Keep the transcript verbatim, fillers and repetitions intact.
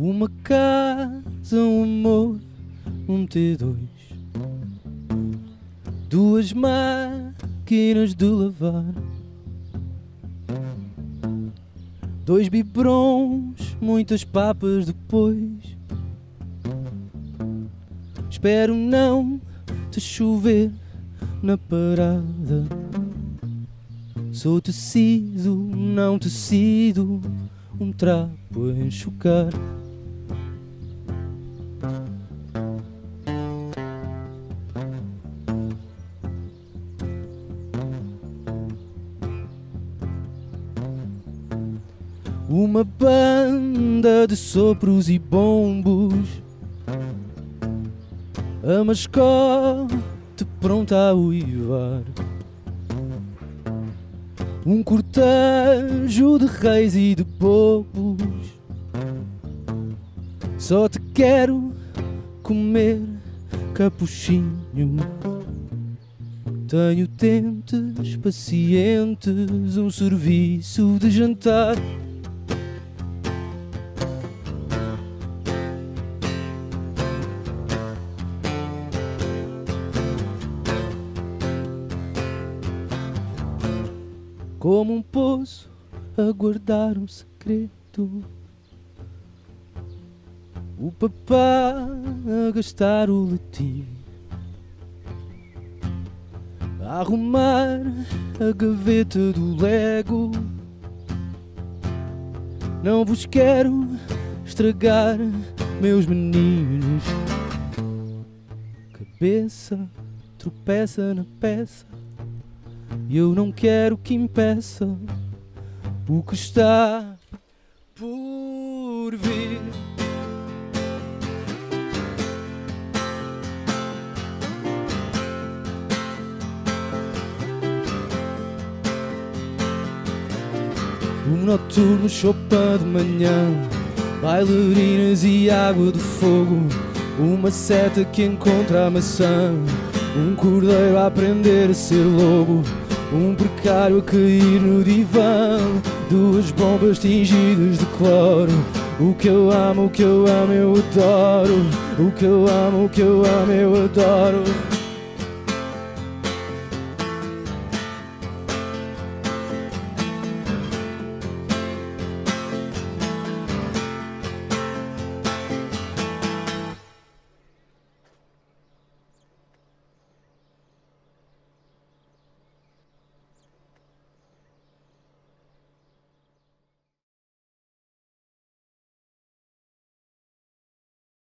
Uma casa, um amor, um T dois, duas máquinas de lavar, dois biberons, muitas papas depois. Espero não te chover na parada. Sou tecido, não tecido, um trapo a enxugar. Uma banda de sopros e bombos, a mascote pronta a uivar, um cortejo de reis e de bobos. Só te quero comer capuchinho. Tenho dentes pacientes, um serviço de jantar. Como um poço a guardar um segredo, o papá a gastar o latim, a arrumar a gaveta do Lego. Não vos quero estragar, meus meninos. Cabeça tropeça na peça e eu não quero que impeça o que está por vir. Um noturno, chopa de manhã, bailarinas e água de fogo, uma seta que encontra a maçã, um cordeiro a aprender a ser lobo, um precário a cair no divã, duas bombas tingidas de cloro. O que eu amo, o que eu amo, eu adoro. O que eu amo, o que eu amo, eu adoro.